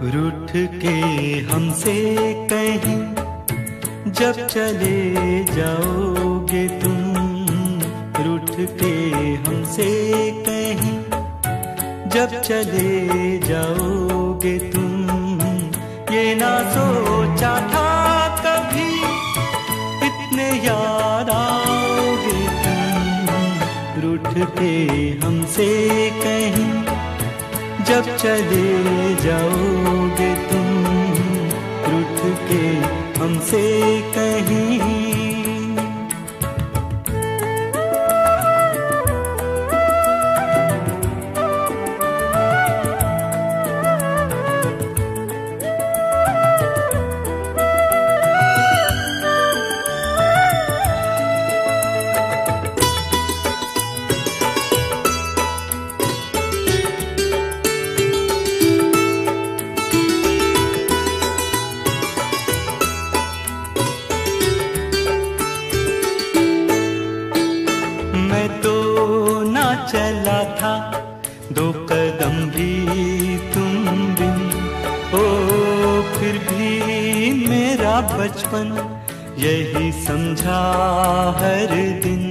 रूठ के हमसे कहीं जब चले जाओगे तुम, रूठ के हमसे कहीं जब चले जाओगे तुम। ये ना सोचा था कभी इतने याद आओगे तुम, रूठ के हमसे कहीं जब चले जाओगे तुम, रूठ के हमसे कहीं। चला था दो कदम भी तुम बिन, ओ फिर भी मेरा बचपन यही समझा हर दिन।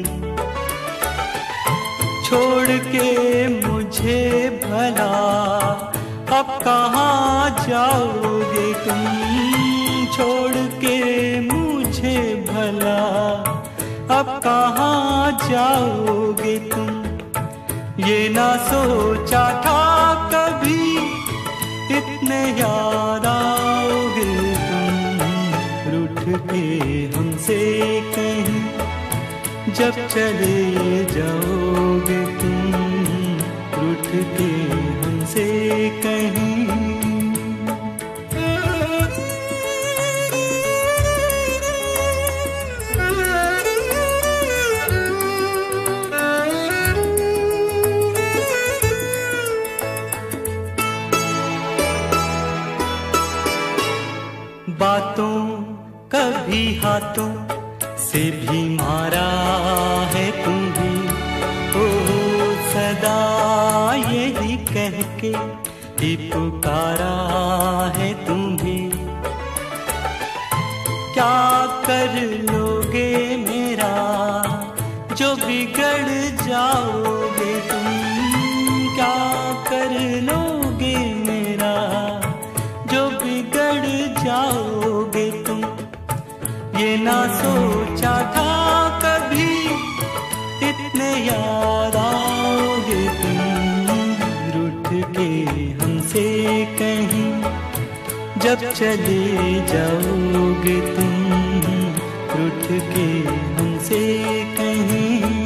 छोड़ के मुझे भला अब कहाँ जाओगे तुम, छोड़ के मुझे भला अब कहाँ जाओगे तुम। ये ना सोचा था कभी इतने याद आओगे तुम, रूठ के हमसे कहीं जब चले जाओगे तुम, रूठ के हमसे कहीं। बातों कभी हाथों से भी मारा है तुम्हें, ओ सदा यही कह के ही पुकारा है तुम्हें। क्या कर लोगे मेरा जो बिगड़ जाओगे तुम, क्या कर लोगे मेरा जो बिगड़ जाओगे तुम। ये ना सोचा था कभी इतने याद आओगे तुम, रूठ के हमसे कहीं जब चले जाओगे तुम, रूठ के हमसे कहीं।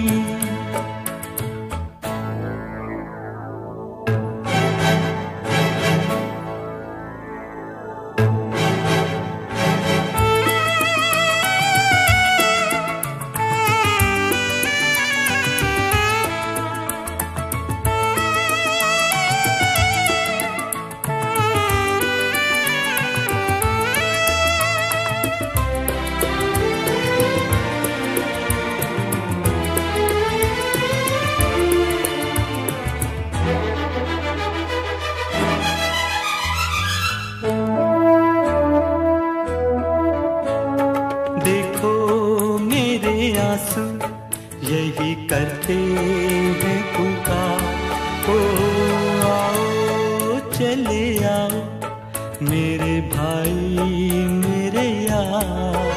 आंसू यही करते हैं पुकार, ओ आओ चले आओ मेरे भाई मेरे यार।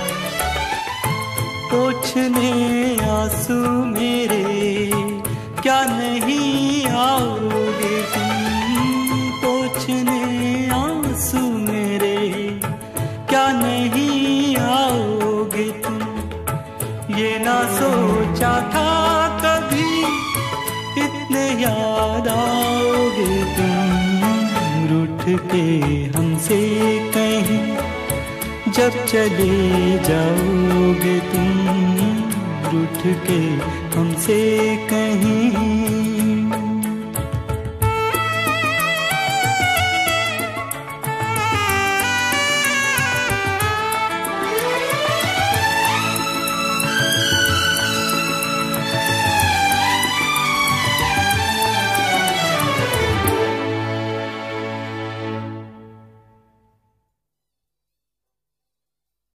पोंछने आंसू मेरे क्या नहीं आओगे तुम, पोंछने आंसू मेरे क्या नहीं आओगे तुम। ये ना सोचा था कभी इतने याद आओगे तुम, रूठ के हमसे कहीं जब चले जाओगे तुम, रूठ के हमसे कहीं।